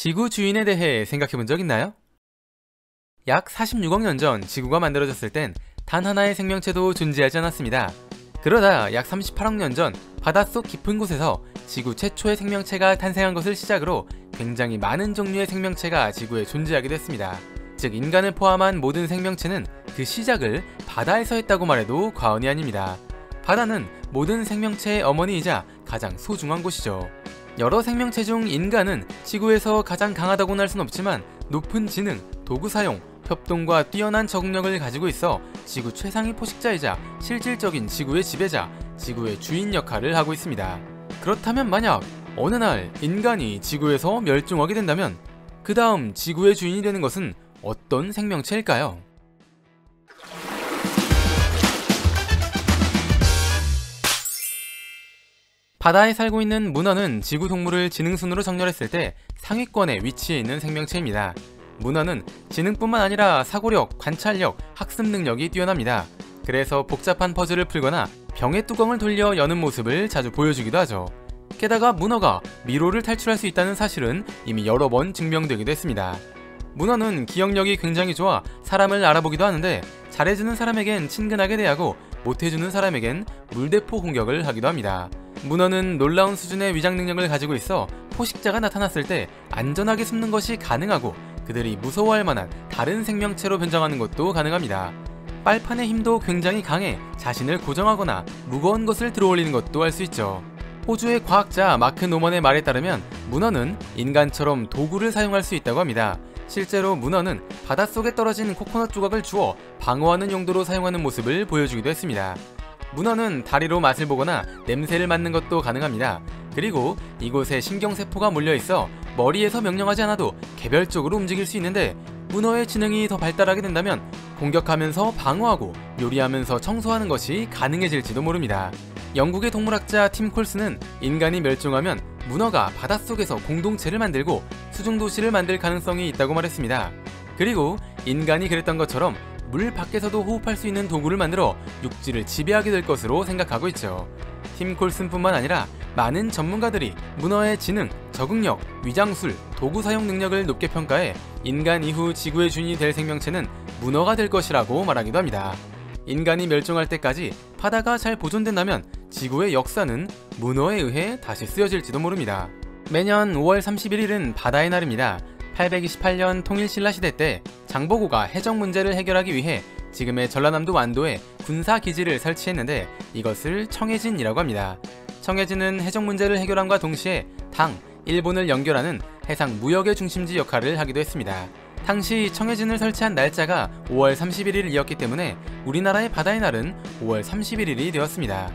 지구 주인에 대해 생각해 본 적 있나요? 약 46억 년 전 지구가 만들어졌을 땐 단 하나의 생명체도 존재하지 않았습니다. 그러다 약 38억 년 전 바닷속 깊은 곳에서 지구 최초의 생명체가 탄생한 것을 시작으로 굉장히 많은 종류의 생명체가 지구에 존재하게 됐습니다. 즉 인간을 포함한 모든 생명체는 그 시작을 바다에서 했다고 말해도 과언이 아닙니다. 바다는 모든 생명체의 어머니이자 가장 소중한 곳이죠. 여러 생명체 중 인간은 지구에서 가장 강하다고는 할 순 없지만 높은 지능, 도구 사용, 협동과 뛰어난 적응력을 가지고 있어 지구 최상위 포식자이자 실질적인 지구의 지배자, 지구의 주인 역할을 하고 있습니다. 그렇다면 만약 어느 날 인간이 지구에서 멸종하게 된다면 그 다음 지구의 주인이 되는 것은 어떤 생명체일까요? 바다에 살고 있는 문어는 지구 동물을 지능순으로 정렬했을 때 상위권에 위치해 있는 생명체입니다. 문어는 지능뿐만 아니라 사고력, 관찰력, 학습 능력이 뛰어납니다. 그래서 복잡한 퍼즐을 풀거나 병의 뚜껑을 돌려 여는 모습을 자주 보여주기도 하죠. 게다가 문어가 미로를 탈출할 수 있다는 사실은 이미 여러 번 증명되기도 했습니다. 문어는 기억력이 굉장히 좋아 사람을 알아보기도 하는데 잘해주는 사람에겐 친근하게 대하고 못해주는 사람에겐 물대포 공격을 하기도 합니다. 문어는 놀라운 수준의 위장 능력을 가지고 있어 포식자가 나타났을 때 안전하게 숨는 것이 가능하고 그들이 무서워할 만한 다른 생명체로 변장하는 것도 가능합니다. 빨판의 힘도 굉장히 강해 자신을 고정하거나 무거운 것을 들어올리는 것도 할 수 있죠. 호주의 과학자 마크 노먼의 말에 따르면 문어는 인간처럼 도구를 사용할 수 있다고 합니다. 실제로 문어는 바닷속에 떨어진 코코넛 조각을 주워 방어하는 용도로 사용하는 모습을 보여주기도 했습니다. 문어는 다리로 맛을 보거나 냄새를 맡는 것도 가능합니다. 그리고 이곳에 신경세포가 몰려있어 머리에서 명령하지 않아도 개별적으로 움직일 수 있는데 문어의 지능이 더 발달하게 된다면 공격하면서 방어하고 요리하면서 청소하는 것이 가능해질지도 모릅니다. 영국의 동물학자 팀 콜스는 인간이 멸종하면 문어가 바닷속에서 공동체를 만들고 수중도시를 만들 가능성이 있다고 말했습니다. 그리고 인간이 그랬던 것처럼 물 밖에서도 호흡할 수 있는 도구를 만들어 육지를 지배하게 될 것으로 생각하고 있죠. 팀 콜슨뿐만 아니라 많은 전문가들이 문어의 지능, 적응력, 위장술, 도구 사용 능력을 높게 평가해 인간 이후 지구의 주인이 될 생명체는 문어가 될 것이라고 말하기도 합니다. 인간이 멸종할 때까지 바다가 잘 보존된다면 지구의 역사는 문어에 의해 다시 쓰여질지도 모릅니다. 매년 5월 31일은 바다의 날입니다. 828년 통일신라시대 때 장보고가 해적 문제를 해결하기 위해 지금의 전라남도 완도에 군사기지를 설치했는데 이것을 청해진이라고 합니다. 청해진은 해적 문제를 해결함과 동시에 당, 일본을 연결하는 해상 무역의 중심지 역할을 하기도 했습니다. 당시 청해진을 설치한 날짜가 5월 31일이었기 때문에 우리나라의 바다의 날은 5월 31일이 되었습니다.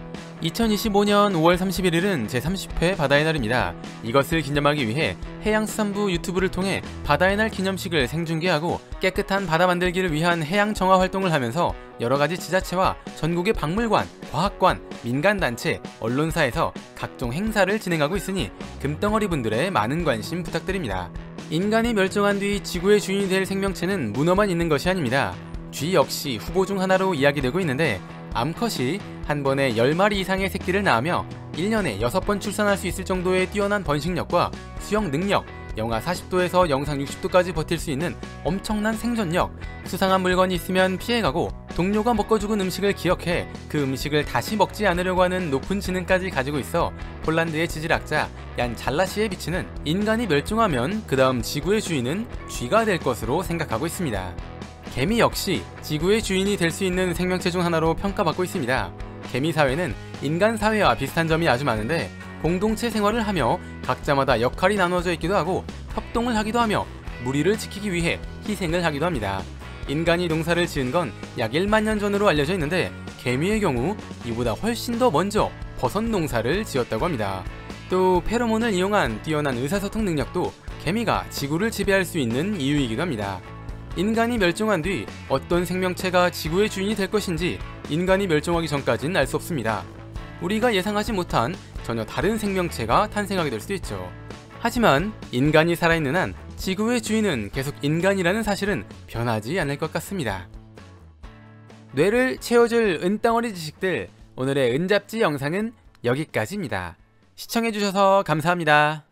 2025년 5월 31일은 제30회 바다의 날입니다. 이것을 기념하기 위해 해양수산부 유튜브를 통해 바다의 날 기념식을 생중계하고 깨끗한 바다 만들기를 위한 해양 정화 활동을 하면서 여러가지 지자체와 전국의 박물관, 과학관, 민간단체, 언론사에서 각종 행사를 진행하고 있으니 금덩어리 분들의 많은 관심 부탁드립니다. 인간이 멸종한 뒤 지구의 주인이 될 생명체는 문어만 있는 것이 아닙니다. 쥐 역시 후보 중 하나로 이야기되고 있는데 암컷이 한 번에 10마리 이상의 새끼를 낳으며 1년에 6번 출산할 수 있을 정도의 뛰어난 번식력과 수영 능력, 영하 40도에서 영상 60도까지 버틸 수 있는 엄청난 생존력, 수상한 물건이 있으면 피해가고 동료가 먹고 죽은 음식을 기억해 그 음식을 다시 먹지 않으려고 하는 높은 지능까지 가지고 있어 폴란드의 지질학자 얀 잘라시에 비치는 인간이 멸종하면 그 다음 지구의 주인은 쥐가 될 것으로 생각하고 있습니다. 개미 역시 지구의 주인이 될 수 있는 생명체 중 하나로 평가받고 있습니다. 개미 사회는 인간 사회와 비슷한 점이 아주 많은데 공동체 생활을 하며 각자마다 역할이 나눠져 있기도 하고 협동을 하기도 하며 무리를 지키기 위해 희생을 하기도 합니다. 인간이 농사를 지은 건 약 1만 년 전으로 알려져 있는데 개미의 경우 이보다 훨씬 더 먼저 버섯 농사를 지었다고 합니다. 또 페로몬을 이용한 뛰어난 의사소통 능력도 개미가 지구를 지배할 수 있는 이유이기도 합니다. 인간이 멸종한 뒤 어떤 생명체가 지구의 주인이 될 것인지 인간이 멸종하기 전까지는 알 수 없습니다. 우리가 예상하지 못한 전혀 다른 생명체가 탄생하게 될 수도 있죠. 하지만 인간이 살아있는 한 지구의 주인은 계속 인간이라는 사실은 변하지 않을 것 같습니다. 뇌를 채워줄 은덩어리 지식들, 오늘의 은잡지 영상은 여기까지입니다. 시청해주셔서 감사합니다.